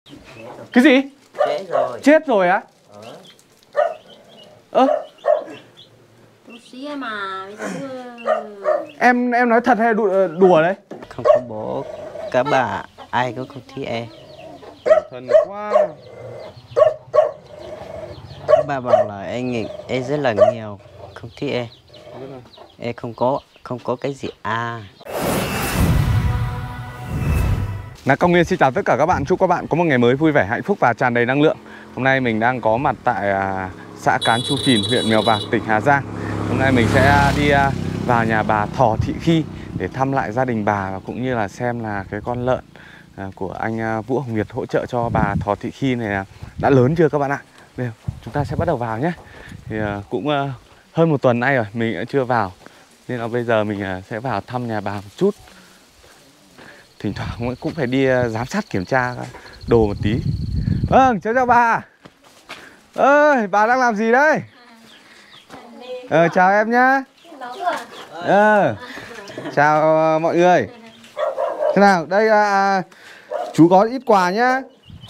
Cái gì? Chết rồi. Chết rồi á? Ơ, mà em nói thật hay đùa đấy? Không có bố, các bà ai cũng không thích em. Thân quá. Các bà bảo là em rất là nghèo, không thích em. Em không có cái gì à. Công Nguyên xin chào tất cả các bạn. Chúc các bạn có một ngày mới vui vẻ, hạnh phúc và tràn đầy năng lượng. Hôm nay mình đang có mặt tại xã Cán Chu Phìn, huyện Mèo Vạc, tỉnh Hà Giang. Hôm nay mình sẽ đi vào nhà bà Thò Thị Khi để thăm lại gia đình bà, và cũng như là xem là cái con lợn của anh Vũ Hồng Nhật hỗ trợ cho bà Thò Thị Khi này đã lớn chưa các bạn ạ. Bây giờ chúng ta sẽ bắt đầu vào nhé. Thì cũng hơn một tuần nay rồi mình đã chưa vào, nên là bây giờ mình sẽ vào thăm nhà bà một chút. Thỉnh thoảng cũng phải đi giám sát kiểm tra đồ một tí. Vâng, chào bà. Ơi, bà đang làm gì đấy? Chào em nhá. Chào mọi người. Thế nào, đây chú có ít quà nhá.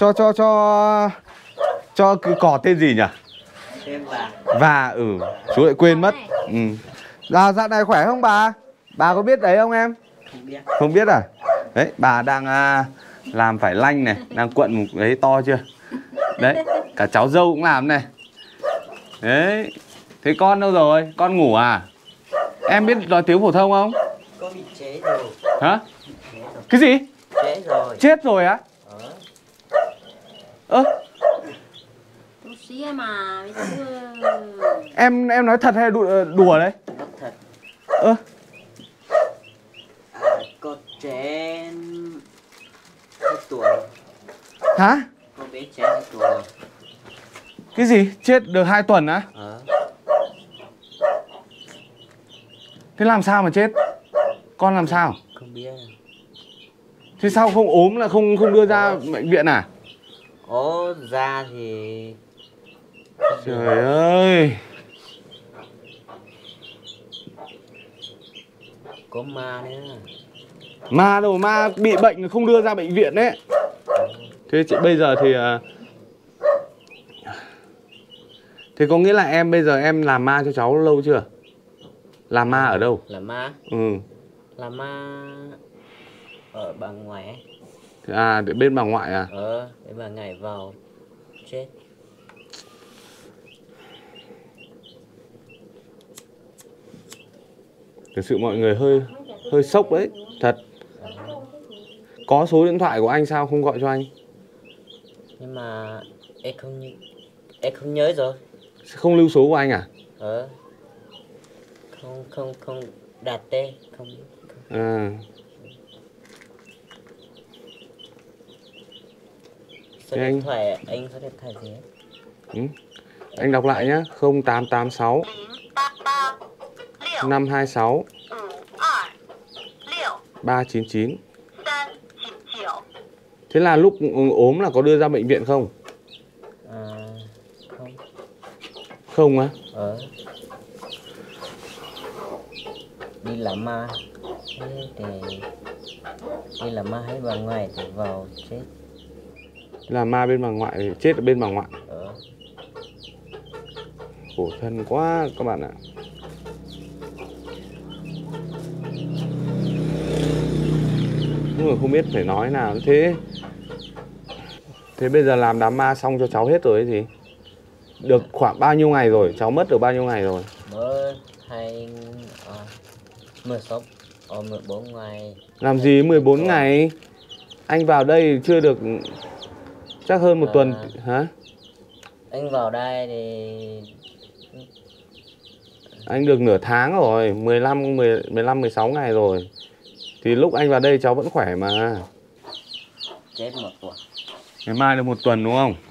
Cho cái cỏ tên gì nhỉ? Và chú lại quên mất. Dạo này khỏe không bà? Bà có biết đấy không em? Không biết. Không biết à? Đấy, bà đang làm vải lanh này, đang cuộn một đấy to chưa? Đấy, cả cháu dâu cũng làm này. Đấy, thế con đâu rồi? Con ngủ à? Em biết nói tiếng phổ thông không? Có bị chết rồi. Hả? Cái gì? Chết rồi. Chết rồi á? mà Em nói thật hay đùa đấy? Thật. Có trẻ 2 tuổi. Hả? Có bé trẻ 2 tuổi. Cái gì? Chết được 2 tuần á? Thế làm sao mà chết? Con làm sao? Không biết. Thế sao không ốm là không đưa ra bệnh viện à? Ra thì... Trời ơi. Có ma nữa. Ma đâu, ma bị bệnh không đưa ra bệnh viện đấy. Thế bây giờ thì thế có nghĩa là em bây giờ em làm ma cho cháu lâu chưa? Làm ma ở đâu? Làm ma? Làm ma ở bà ngoại. Để bên bà ngoại à? Để bà ngoại vào chết. Thực sự mọi người hơi sốc đấy, thật. Có số điện thoại của anh sao không gọi cho anh? Nhưng mà em không nhớ rồi. Không lưu số của anh à? Không đặt tên, không. Số điện thoại anh có điện thoại gì hết? Anh đọc lại nhá, 0886 526 399. Thế là lúc ốm là có đưa ra bệnh viện không? Không. Không á? Đi làm ma. Đi làm ma hay bà ngoại thì vào chết. Làm ma bên bà ngoại thì chết ở bên bà ngoại. Khổ thân quá các bạn ạ. Nhưng mà không biết phải nói nào thế. Thế bây giờ làm đám ma xong cho cháu hết rồi cái gì? Được khoảng bao nhiêu ngày rồi? Cháu mất được bao nhiêu ngày rồi? Mất 14 ngày. Làm gì 14 ngày? Anh vào đây chưa được chắc hơn một tuần hả? Anh vào đây thì anh được nửa tháng rồi, 15 16 ngày rồi. Thì lúc anh vào đây cháu vẫn khỏe mà. Chết 1 tuần. Ngày mai được 1 tuần đúng không?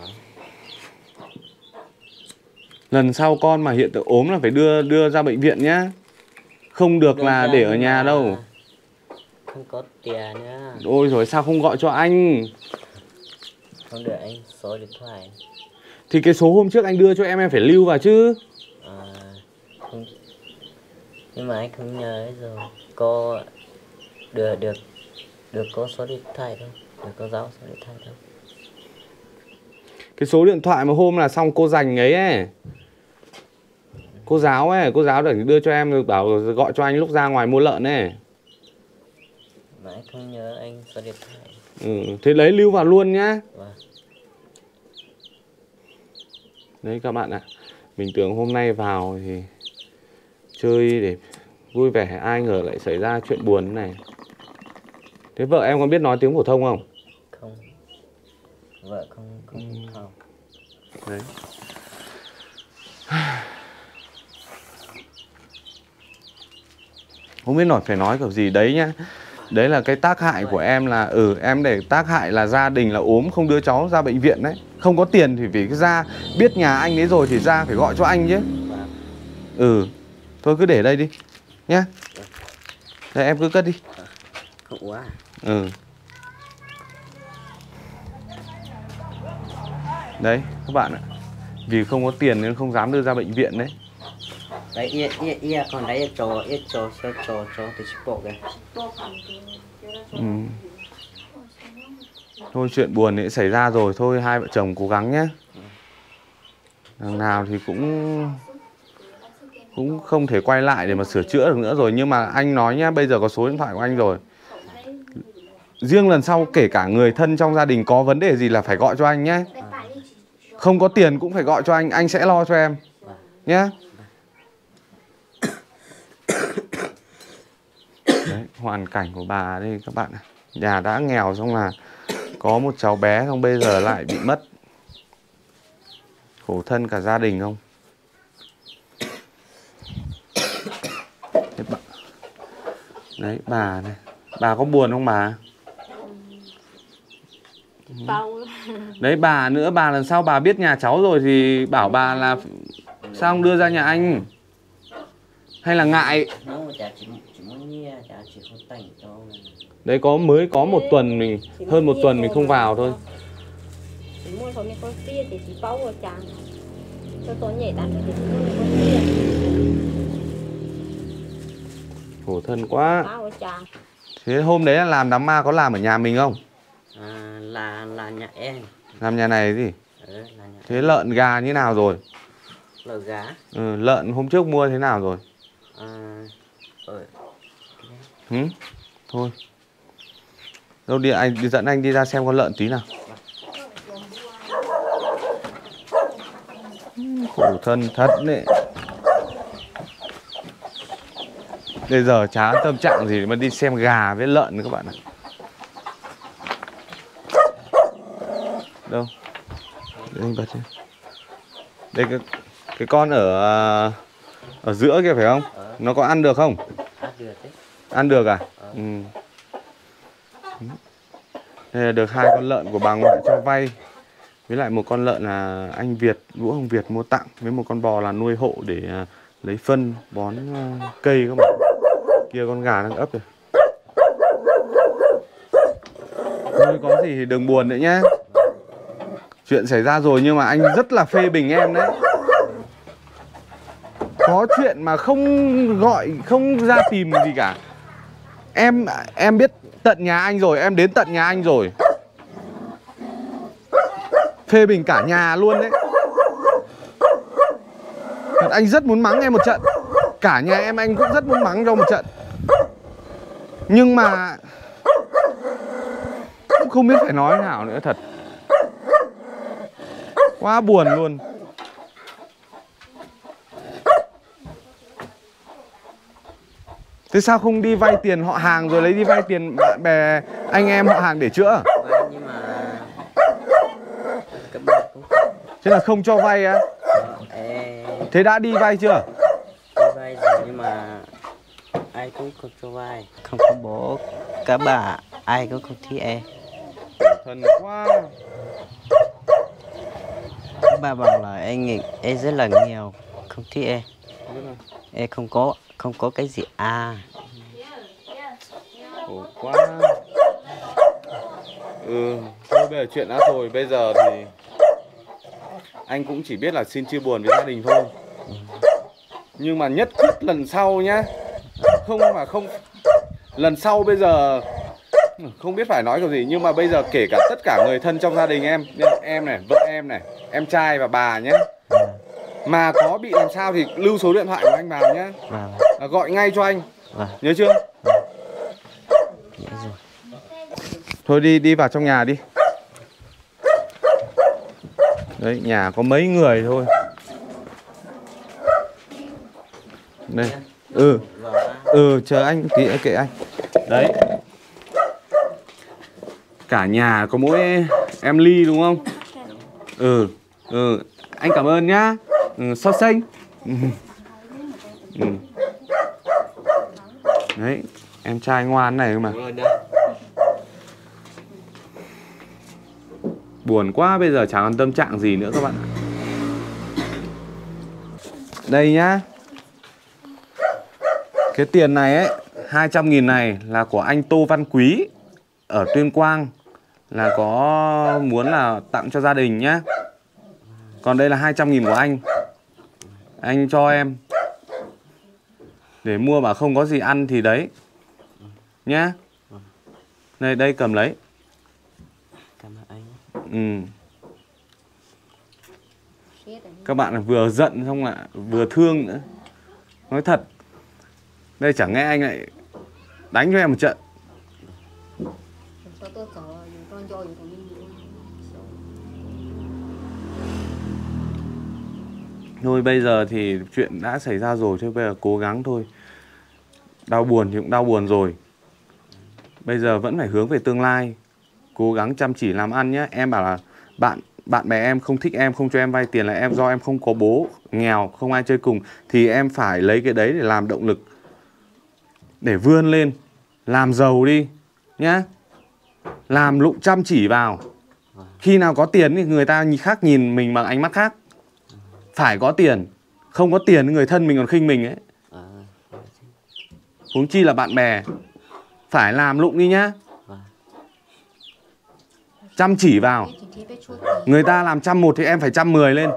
Lần sau con mà hiện tượng ốm là phải đưa ra bệnh viện nhá. Không được là để ở nhà đâu. Không có tiền nữa. Ôi rồi sao không gọi cho anh? Không được anh số điện thoại. Thì cái số hôm trước anh đưa cho em phải lưu vào chứ. Không. Nhưng mà anh không nhớ rồi. Có được có số điện thoại đâu. Được có giáo số điện thoại đâu. Cái số điện thoại mà hôm là xong cô dành ấy. Cô giáo ấy, cô giáo để đưa cho em, bảo gọi cho anh lúc ra ngoài mua lợn ấy. Mà em không nhớ anh số điện thoại. Thế lấy lưu vào luôn nhá. Vâng. Đấy các bạn ạ. Mình tưởng hôm nay vào thì chơi để vui vẻ, ai ngờ lại xảy ra chuyện buồn thế này. Thế vợ em có biết nói tiếng phổ thông không? Không. Vợ không học. Đấy. Không biết phải nói kiểu gì đấy nhá. Đấy là cái tác hại của em là em để tác hại là gia đình là ốm không đưa cháu ra bệnh viện đấy. Không có tiền thì phải ra, biết nhà anh ấy rồi thì ra phải gọi cho anh chứ. Thôi cứ để đây đi nhá. Đây em cứ cất đi. Không quá. Đấy các bạn ạ. Vì không có tiền nên không dám đưa ra bệnh viện đấy. Đấy còn đấy cho thì bộ kìa. Thôi chuyện buồn thì xảy ra rồi, thôi hai vợ chồng cố gắng nhé. Đằng nào thì cũng không thể quay lại để mà sửa chữa được nữa rồi. Nhưng mà anh nói nhá, bây giờ có số điện thoại của anh rồi. Riêng lần sau kể cả người thân trong gia đình có vấn đề gì là phải gọi cho anh nhé. Không có tiền cũng phải gọi cho anh sẽ lo cho em nhé. Đấy, hoàn cảnh của bà đây các bạn. Nhà đã nghèo xong là có một cháu bé, xong bây giờ lại bị mất. Khổ thân cả gia đình không. Đấy bà này. Bà có buồn không bà? Đấy bà nữa, bà lần sau bà biết nhà cháu rồi thì bảo bà là sao không đưa ra nhà anh? Hay là ngại? Đấy mới có một tuần mình, hơn một tuần mình không vào thôi. Khổ thân quá. Thế hôm đấy là làm đám ma có làm ở nhà mình không? Là nhà em. Làm nhà này gì? Là nhà thế lợn gà như nào rồi? Lợn gà? Lợn hôm trước mua thế nào rồi? Thôi. Đâu đi, anh dẫn anh đi ra xem con lợn tí nào. Khổ thân thật đấy. Bây giờ chả tâm trạng gì mà đi xem gà với lợn nữa các bạn ạ. Đâu? Để anh bật xem. Đây cái con ở giữa kia phải không? Nó có ăn được không? Ăn được đấy. Ăn được à? Đây là được 2 con lợn của bà ngoại cho vay. Với lại một con lợn là anh Việt, Vũ Hồng Việt mua tặng. Với một con bò là nuôi hộ để lấy phân, bón cây các bạn. Kia con gà đang ấp rồi. Thôi có gì thì đừng buồn nữa nhá. Chuyện xảy ra rồi nhưng mà anh rất là phê bình em đấy. Có chuyện mà không gọi, không ra tìm gì cả. Em biết tận nhà anh rồi, em đến tận nhà anh rồi. Phê bình cả nhà luôn đấy. Thật anh rất muốn mắng em một trận. Cả nhà em anh cũng rất muốn mắng cho một trận. Nhưng mà cũng không biết phải nói thế nào nữa thật. Quá buồn luôn. Thế sao không đi vay tiền họ hàng rồi lấy đi vay tiền bạn bè anh em họ hàng để chữa? Nhưng mà các bạn cũng Thế là không cho vay á? Thế đã đi vay chưa? đi vay rồi nhưng mà ai cũng không cho vay. Không có bố, các bà ai cũng không thích em. Thân quá. Các bà bảo là em rất là nghèo, không thích em. Em không có cái gì Khổ quá. Thôi bây giờ chuyện đã rồi. Bây giờ thì anh cũng chỉ biết là xin chia buồn với gia đình thôi. Nhưng mà nhất quyết lần sau nhá. Không. Lần sau bây giờ Không biết phải nói kiểu gì, nhưng mà bây giờ kể cả tất cả người thân trong gia đình em này, vợ em này, em trai và bà nhé, mà có bị làm sao thì lưu số điện thoại của anh vào nhé, gọi ngay cho anh, nhớ chưa? Nhớ rồi. Thôi đi vào trong nhà đi. Đấy, nhà có mấy người thôi. Đây. Chờ anh tí, kệ anh. Đấy. Cả nhà có mỗi em Ly đúng không? Anh cảm ơn nhá. So xanh. Đấy, em trai ngoan này mà. Buồn quá, bây giờ chẳng còn tâm trạng gì nữa các bạn ạ. Đây nhá. Cái tiền này ấy, 200.000 này là của anh Tô Văn Quý ở Tuyên Quang, là có muốn là tặng cho gia đình nhá. Còn đây là 200.000 của anh cho em để mua, mà không có gì ăn thì đấy nhá. Đây cầm lấy. Cảm ơn anh. Các bạn vừa giận xong lại vừa thương nữa. Nói thật, đây chẳng nghe anh lại đánh cho em một trận. Thôi bây giờ thì chuyện đã xảy ra rồi, thôi bây giờ cố gắng thôi. Đau buồn thì cũng đau buồn rồi. Bây giờ vẫn phải hướng về tương lai, cố gắng chăm chỉ làm ăn nhé. Em bảo là bạn bè em không thích em, không cho em vay tiền là do em không có bố, nghèo, không ai chơi cùng. Thì em phải lấy cái đấy để làm động lực, để vươn lên, làm giàu đi nhá. Làm lụng chăm chỉ vào. Khi nào có tiền thì người ta khác nhìn mình bằng ánh mắt khác. Phải có tiền. Không có tiền người thân mình còn khinh mình ấy. Huống chi là bạn bè. Phải làm lụng đi nhá. Chăm chỉ vào. Người ta làm 101 thì em phải 110 lên.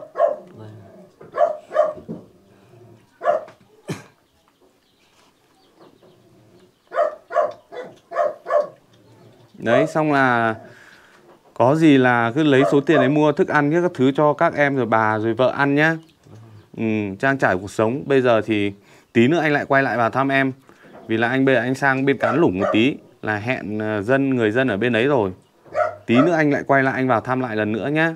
Đấy, xong là có gì là cứ lấy số tiền đấy mua thức ăn các thứ cho các em rồi bà rồi vợ ăn nhá. Trang trải cuộc sống. Bây giờ thì tí nữa anh lại quay lại vào thăm em. Vì là bây giờ anh sang bên Cán Lủng một tí, là hẹn người dân ở bên đấy rồi. Tí nữa anh lại quay lại, anh vào thăm lại lần nữa nhá.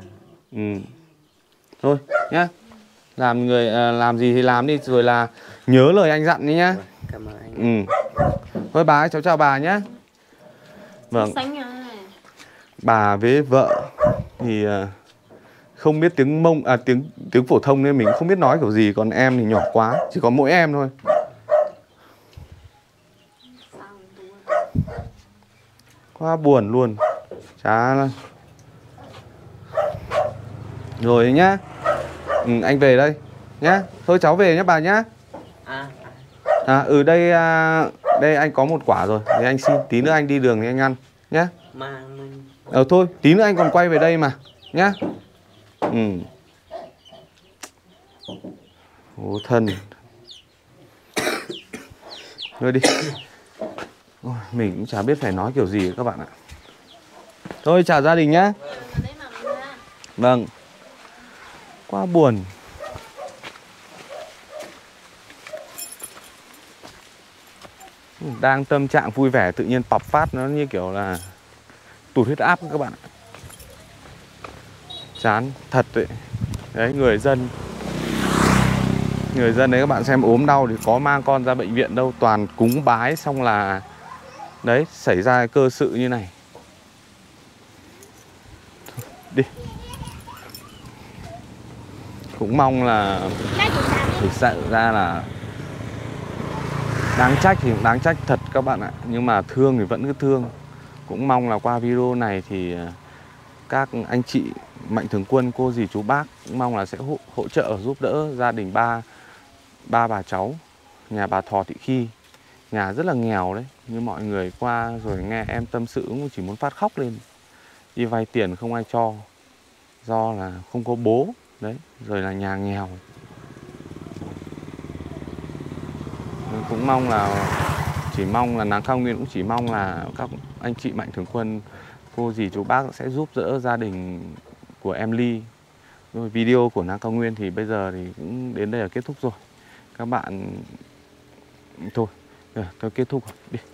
Thôi nhá. Làm gì thì làm đi, rồi là nhớ lời anh dặn đi nhá. Cảm ơn anh. Thôi bà ơi, cháu chào bà nhá. Vâng. Bà với vợ thì không biết tiếng Mông, tiếng phổ thông nên mình không biết nói kiểu gì. Còn em thì nhỏ quá, chỉ có mỗi em thôi. Quá buồn luôn. Chả lắm. Rồi nhá. Anh về đây nhá. Thôi cháu về nhá bà nhá. Đây anh có một quả rồi, để anh xin. Tí nữa anh đi đường thì anh ăn nhá. Thôi tí nữa anh còn quay về đây mà nhá. Bố thân. Thôi đi. Ôi, mình cũng chả biết phải nói kiểu gì các bạn ạ. Thôi chào gia đình nhá. Vâng. Quá buồn. Đang tâm trạng vui vẻ tự nhiên pọc phát nó như kiểu là tụt huyết áp các bạn ạ. Chán thật đấy. Đấy, người dân đấy các bạn xem, ốm đau thì có mang con ra bệnh viện đâu, toàn cúng bái xong là đấy, xảy ra cơ sự như này. Đi. Cũng mong là thực sự ra là đáng trách thì cũng đáng trách thật các bạn ạ. Nhưng mà thương thì vẫn cứ thương. Cũng mong là qua video này thì các anh chị mạnh thường quân, cô dì chú bác cũng mong là sẽ hỗ trợ giúp đỡ gia đình ba bà cháu nhà bà Thò Thị Khi. Nhà rất là nghèo đấy. Như mọi người qua rồi nghe em tâm sự cũng chỉ muốn phát khóc lên. Đi vay tiền không ai cho, do là không có bố đấy, rồi là nhà nghèo. Mình cũng mong là chỉ mong là Nàng Cao Nguyên cũng chỉ mong là các anh chị mạnh thường quân, cô dì chú bác sẽ giúp đỡ gia đình của em Ly. Rồi video của Nàng Cao Nguyên thì bây giờ thì cũng đến đây là kết thúc rồi. Các bạn thôi, thôi kết thúc rồi. Đi.